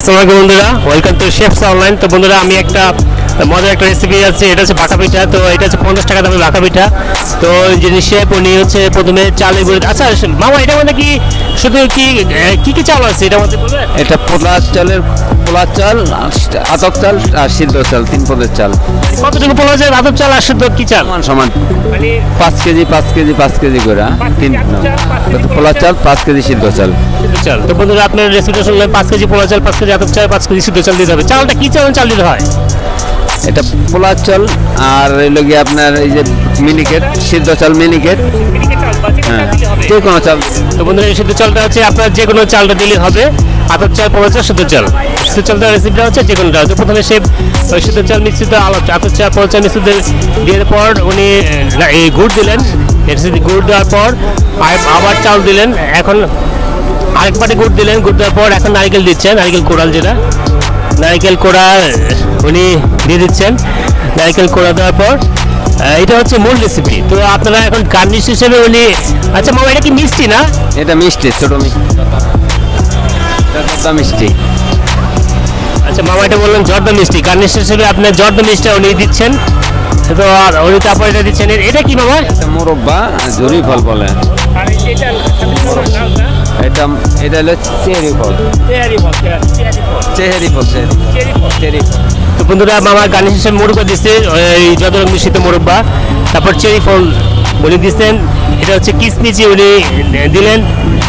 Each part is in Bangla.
আসসালামু আলাইকুম বন্ধুরা, ওয়েলকাম টু শেফস অনলাইন। তো বন্ধুরা, আমি একটা মজার একটা রেসিপি আছে, এটা হচ্ছে ভাপা পিঠা। তো এটা হচ্ছে 50 টাকা দামের ভাপা পিঠা। তো যিনি শেফ উনি হচ্ছে প্রথমে চালের গুঁড়ো, আচ্ছা মামা এটার মধ্যে কি শুধু কি চাল আছে এটার মধ্যে বলবেন? এটা পোলা চাল, আতপ চাল আর সিদ্ধ চাল, 3 পদের চাল। কতটুকু পোলা চাল, আতপ চাল আর সিদ্ধ কি চাল? সমান মানে 5 কেজি 5 কেজি করে 3 পোলা চাল, 5 কেজি সিদ্ধ চাল। চাল। তো বন্ধুরা, আপনার রেসিপিটা শুনলেন, 5 কেজি পোলা চাল, 5 কেজি আতপ চাল, 5 কেজি সিদ্ধ চাল দিতে হবে। চালটা কি চাল দিতে হয়? এটা পোলা চাল আর এলো গিয়ে আপনার এই যে মিনিকেট, সিদ্ধ চাল মিনিকেট, হ্যাঁ যে কোনো চাল। তো বন্ধুরা, এই সিদ্ধ চালটা হচ্ছে আপনার যে কোনো চালটা দিলেই হবে। আতপ চাল, পোলা চাল, সিদ্ধ চাল। সিদ্ধ চালটা রেসিপিটা হচ্ছে যে কোনোটা। তো প্রথমে সে সিদ্ধ চাল মিশ্রিত আতপ চাল, পোলা চাল মিশ্রিত দেওয়ার পর উনি এই গুড় দিলেন। গুড় দেওয়ার পর আবার চাল দিলেন। এখন আরেক পাটে গুড় দিলেন। গুড় দেওয়ার পর এখন নারকেল দিচ্ছেন, নারকেল কোড়াল, যেটা নারকেল কোড়া উনি দিয়ে দিচ্ছেন। নারকেল কোড়া দেওয়ার পর এটা হচ্ছে মূল রেসিপি। তো আপনারা এখন গার্নিশ হিসেবে উনি, আচ্ছা মামা এটা কি মিষ্টি না? এটা মিষ্টি, ছোট মিষ্টি। আচ্ছা মামা, এটা বললেন জর্দা মিষ্টি। গার্নিশ হিসেবে আপনার জর্দা মিষ্টি উনি দিচ্ছেন। তো আর উনি তারপর এটা দিচ্ছেন। এটা কি মামা? এটা মোরব্বা, জুরি ফল বলে। এটা হলো চেরি ফল। তো বন্ধুরা, মামা গার্নিশ হিসেবে মোরব্বা দিচ্ছে, এই জর্দা মিষ্টিত মোরব্বা। তারপর চেরি ফল উনি দিচ্ছেন। এটা হচ্ছে কিসমিচি উনি দিলেন,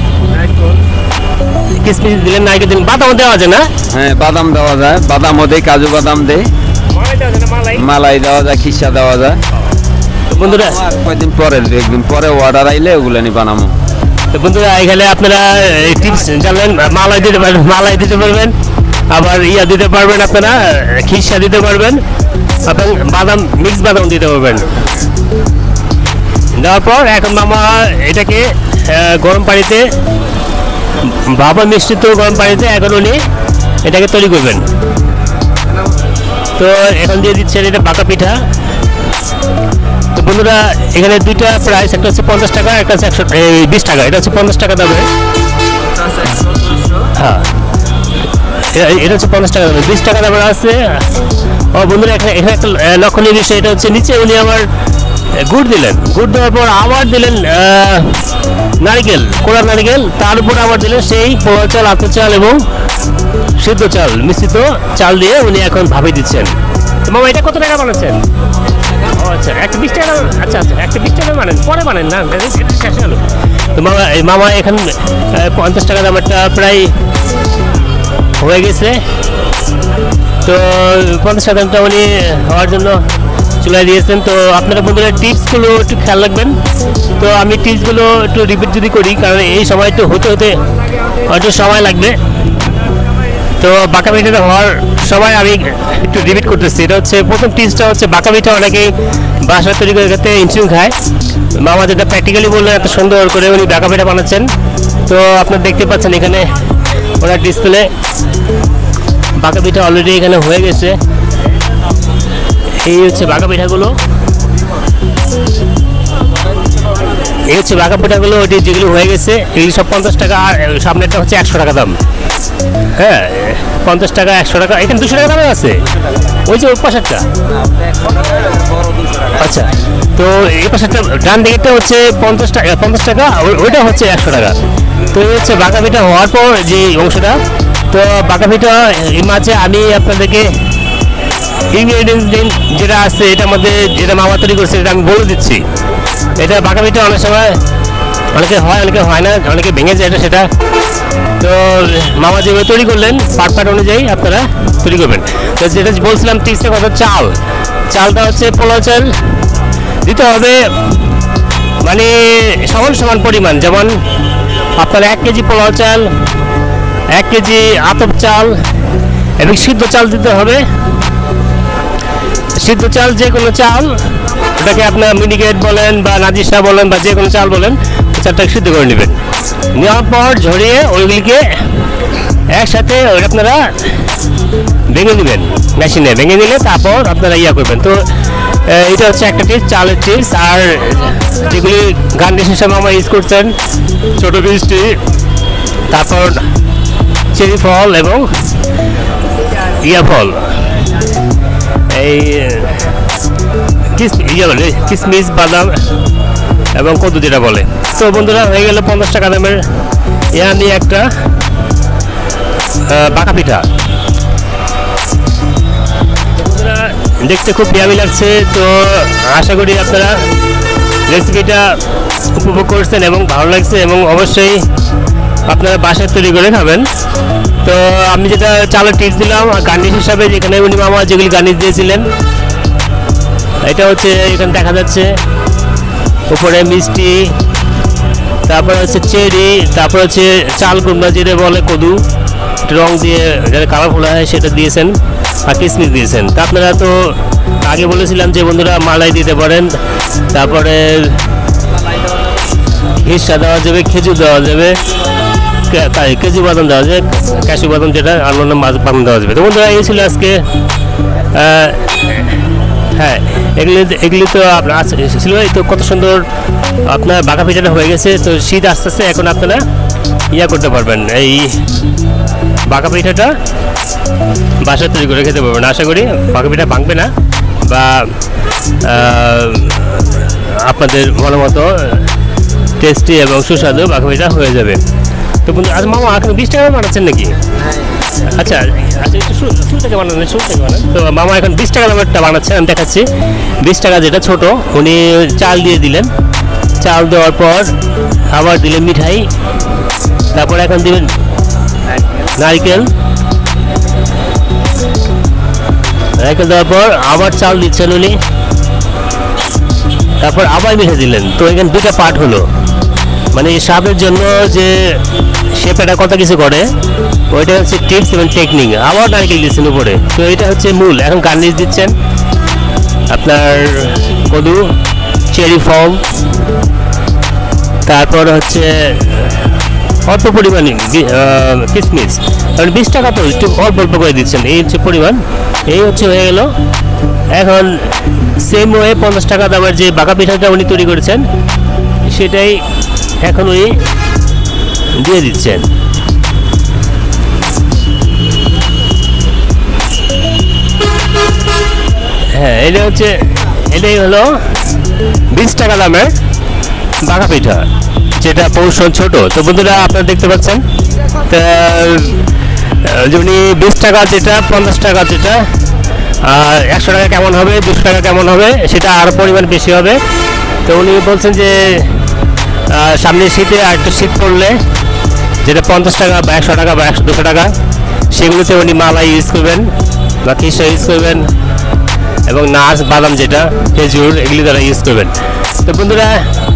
কিসমিচ দিলেন, নারকেল দিলেন। বাদাম দেওয়া যায় না? হ্যাঁ, বাদাম দেওয়া যায়, বাদামও দেয়, কাজু বাদাম দেয়, মালাই দেওয়া যায়, খিসা দেওয়া যায়। তো বন্ধুরা, কয়েকদিন পরে, একদিন পরে অর্ডার আইলে ওগুলো নি বানাবো। তো বন্ধুরা, এখানে আপনারা টিপস জানলেন, মালাই দিতে পারবেন, আবার দিতে পারবেন, আপনারা খিসা দিতে পারবেন, এবং বাদাম, মিক্স বাদাম দিতে পারবেন। দেওয়ার পর এখন মামা এটাকে গরম পানিতে, ভাপা মিশ্রিত গরম পানিতে এখন উনি এটাকে তৈরি করবেন। তো এখন দিয়ে দিচ্ছেন এটা ভাপা পিঠা। তো বন্ধুরা, এখানে দুইটা প্রাইস, একটা হচ্ছে 50 টাকা, একটা হচ্ছে 120 টাকা। এটা হচ্ছে 50 টাকা দামে, হ্যাঁ এটা হচ্ছে 50 টাকা দামে। 20 টাকা দামের আছে। ও বন্ধুরা, এখানে একটা লক্ষণীয় বিষয়, এটা হচ্ছে নিচে উনি আবার গুড় দিলেন। গুড় দেওয়ার পর আবার দিলেন নারকেল, কোড়া নারকেল। তার উপর আবার দিলেন সেই পোলা চাল, আতপ চাল এবং সিদ্ধ চাল, মিশ্রিত চাল দিয়ে উনি এখন ভাপে দিচ্ছেন। তো মামা, এটা কত টাকা বানাচ্ছেন? ও আচ্ছা, 120 টাকা। আচ্ছা 120 টাকা মানেন, পরে মানেন না, শেষ হলো। তো মামা এখানে 50 টাকা দামেরটা প্রায় হয়ে গেছে। তো 50 টাকা দামটা উনি হওয়ার জন্য চলে দিয়েছেন। তো আপনারা বন্ধুরা টিপসগুলো একটু খেয়াল রাখবেন। তো আমি টিপসগুলো একটু রিপিট যদি করি, কারণ এই সময় তো হতে হয়তো সময় লাগবে। তো বাঁকা পিঠাটা হওয়ার সময় আমি একটু রিপিট করতেছি। এটা হচ্ছে প্রথম টিপসটা হচ্ছে, বাঁকা পিঠা অনেকেই বাসায় তৈরি করে খেতে ইনচুন খায়। মামা যেটা প্র্যাকটিক্যালি বললেন, এত সুন্দর করে উনি বাঁকা পিঠা বানাচ্ছেন। তো আপনারা দেখতে পাচ্ছেন এখানে ওনার ডিসপ্লে বাঁকা পিঠা অলরেডি এখানে হয়ে গেছে। এই হচ্ছে বাঁকা পিঠাগুলো, এই হচ্ছে বাঁকা পিঠাগুলো, ওইটি যেগুলো হয়ে গেছে এগুলি সব 50 টাকা। আর সামনেরটা হচ্ছে 100 টাকা দাম। হ্যাঁ, 50 টাকা, 100 টাকা, এখানে 200 টাকা দামে আছে। ওই যে ওই পাশেরটা, আচ্ছা। তো এই পাশেরটা ডান দিকেরটা হচ্ছে 50 টাকা, ওইটা হচ্ছে 100 টাকা। তো এই হচ্ছে বাঁকা পিঠা হওয়ার পর যে অংশটা। তো বাঁকা পিঠা এই মাঝে আমি আপনাদেরকে ইনগ্রেডিয়েন্টস যেটা আছে এটার মধ্যে, যেটা মামা তৈরি করছে এটা আমি বলে দিচ্ছি। এটা বাঁকা পিঠা অনেক সময় অনেকে হয়, অনেকে হয় না, অনেকে ভেঙে যায় এটা সেটা। তো মামা যেভাবে তৈরি করলেন পাট অনুযায়ী আপনারা তৈরি করবেন। তো যেটা বলছিলাম টিপসের কথা, চালটা হচ্ছে পোলা চাল দিতে হবে, মানে সমান পরিমাণ। যেমন আপনার 1 কেজি পোলা চাল, 1 কেজি আতপ চাল এবং সিদ্ধ চাল দিতে হবে। সিদ্ধ চাল যে কোনো চাল, ওটাকে আপনার মিনিকেট বলেন বা নাজিসা বলেন বা যে কোনো চাল বলেন, চালটাকে সিদ্ধ করে নেবেন। নেওয়ার পর ঝরিয়ে ওইগুলিকে একসাথে আপনারা ভেঙে নেবেন, মেশিনে ভেঙে নিলে তারপর আপনারা করবেন। তো এটা হচ্ছে একটা টিপস, চালের টিপস। আর যেগুলি গার্নিশ হিসাবে আমরা ইউজ করছেন, ছোটো মিষ্টি, তারপর চেরি ফল এবং ইয়া ফল, এই কিশমিশ, বাদাম এবং কদু যেটা বলে। তো বন্ধুরা হয়ে গেল 50 টাকা দামের ইয়া নিয়ে একটা বাঁকা পিঠা। দেখতে খুব ইয়ামি লাগছে। তো আশা করি আপনারা রেসিপিটা উপভোগ করছেন এবং ভালো লাগছে, এবং অবশ্যই আপনারা বাসায় তৈরি করে খাবেন। তো আমি যেটা চালের টিপস দিলাম গার্নিশ হিসাবে, যেখানে উনি মামা যেগুলি গার্নিশ দিয়েছিলেন, এটা হচ্ছে এখানে দেখা যাচ্ছে উপরে মিষ্টি, তারপর হচ্ছে চেরি, তারপর হচ্ছে চাল কুমড়া যেটা বলে কদু, রং দিয়ে যেটা কালারফুল হয় সেটা দিয়েছেন, আর কিশমিশ দিয়েছেন। তা আপনারা তো আগে বলেছিলাম যে বন্ধুরা মালাই দিতে পারেন, তারপরে হিসা দেওয়া যাবে, খেজুর দেওয়া যাবে, কেজু বাদাম দেওয়া যাবে, ক্যাশু বাদাম যেটা অন্যান্য মাছ বাদাম দেওয়া যাবে। তো বন্ধুরা এই ছিল আজকে, হ্যাঁ এগুলি তো আপনার ছিল। এই তো কত সুন্দর আপনার বাঁকা পিঠাটা হয়ে গেছে। তো শীত আস্তে আস্তে এখন আপনারা ইয়া করতে পারবেন, এই বাঁকা পিঠাটা বাসায় তৈরি করে খেতে পারবেন। আশা করি বাঁকা পিঠা ভাঙবে না, বা আপনাদের মনে মতো টেস্টি এবং সুস্বাদু বাঁকা পিঠা হয়ে যাবে। তো বন্ধু আজ মামা এখন 20 টাকা বানাচ্ছেন নাকি? আচ্ছা আচ্ছা, একটু শুরু থেকে বানান, শুরু থেকে বানান। তো মামা এখন 20 টাকা দামেরটা বানাচ্ছেন, আমি দেখাচ্ছি। 20 টাকা যেটা ছোট, উনি চাল দিয়ে দিলেন, চাল দেওয়ার পর আবার দিলেন মিঠাই, তারপর এখন দিবেন নারকেল, নারকেল দেওয়ার পর আবার চাল দিচ্ছেন উনি, তারপর আবার মিঠাই দিলেন। তো এখানে দুটা পার্ট হলো, মানে স্বাদের জন্য যে শেপেটা কত কিছু করে, ওইটা হচ্ছে টিপস এবং টেকনিক। আবার নারকেল দিচ্ছেন উপরে, তো এটা হচ্ছে মূল। এখন গার্নিশ দিচ্ছেন আপনার কদু, চেরি ফল, তারপর হচ্ছে অল্প পরিমাণে কিশমিশ, কারণ 20 টাকা তো একটু অল্প অল্প করে দিচ্ছেন, এই হচ্ছে পরিমাণ। এই হচ্ছে হয়ে গেল। এখন সেম ওয়ে 50 টাকা দামের যে বাঁকা পিঠাটা উনি তৈরি করেছেন, সেটাই এখন উনি দিয়ে দিচ্ছেন। হ্যাঁ এটাই হলো 20 টাকা দামের বাঁকা পিঠা, যেটা পোর্শন ছোট। তো বন্ধুরা আপনারা দেখতে পাচ্ছেন, যেমনি 20 টাকা যেটা, 50 টাকা যেটা, আর 100 টাকা কেমন হবে, 200 টাকা কেমন হবে, সেটা আরও পরিমাণ বেশি হবে। তো উনি বলছেন যে সামনের শীতে আর একটু শীত পড়লে যেটা 50 টাকা বা 100 টাকা বা 200 টাকা, সেগুলোতে উনি মালাই ইউজ করবেন বা খিসা ইউজ করবেন, এবং নাচ বাদাম যেটা খেজুর, এগুলি তারা ইউজ করবেন। তো বন্ধুরা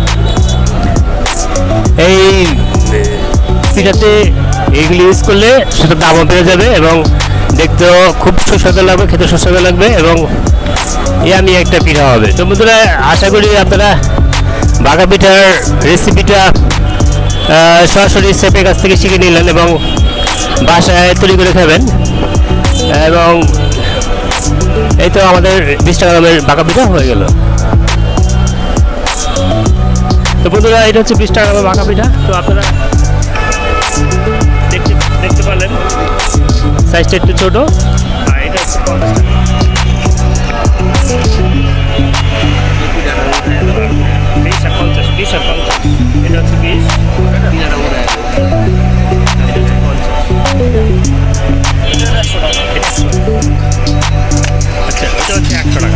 এই পিঠাতে এইগুলি ইউজ করলে সেটা দামও বেড়ে যাবে, এবং দেখতেও খুব সুস্বাদু লাগবে, খেতে সুস্বাদু লাগবে, এবং ইয়ামি একটা পিঠা হবে। তো বন্ধুরা আশা করি আপনারা বাঁকা পিঠার রেসিপিটা সরাসরি শেফের কাছ থেকে শিখে নিলেন এবং বাসায় তৈরি করে খাবেন। এবং এই তো আমাদের 20 টাকা দামের বাঁকা পিঠা হয়ে গেল। তো বন্ধুরা এটা হচ্ছে 20 টাকা দামের বাঁকা পিঠা। তো আপনারা দেখতে পারলেন সাইজটা একটু ছোট, আর এটা হচ্ছে 50 টাকা। 20 আর 50, 20 আর 50, এটা হচ্ছে 20, আচ্ছা এটা হচ্ছে 100 টাকা।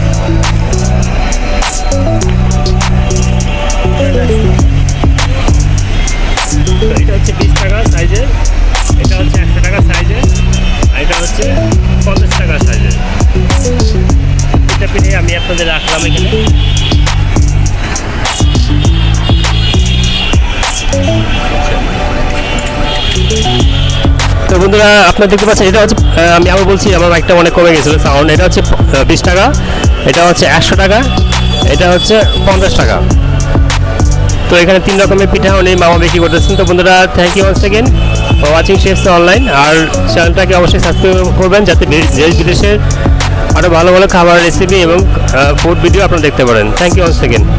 এটা হচ্ছে 20 টাকা সাইজের, এটা হচ্ছে 100 টাকা সাইজের, আর এটা হচ্ছে 50 টাকা সাইজের। এটা পিঠে আমি আপনাদের রাখলাম এখানে। তো বন্ধুরা আপনারা দেখতে পাচ্ছেন, এটা হচ্ছে আমি আবার বলছি, আমার বাইকটা অনেক কমে গেছিলো সাউন্ড। এটা হচ্ছে 20 টাকা, এটা হচ্ছে 100 টাকা, এটা হচ্ছে 50 টাকা। তো এখানে 3 রকমের পিঠা উনি মামা বিক্রি করতেছেন। তো বন্ধুরা thank you once again for watching chefs online. আর চ্যানেলটাকে অবশ্যই সাবস্ক্রাইব করবেন, যাতে দেশ বিদেশের আরও ভালো ভালো খাবার রেসিপি এবং ফুড ভিডিও আপনারা দেখতে পারেন। Thank you once again.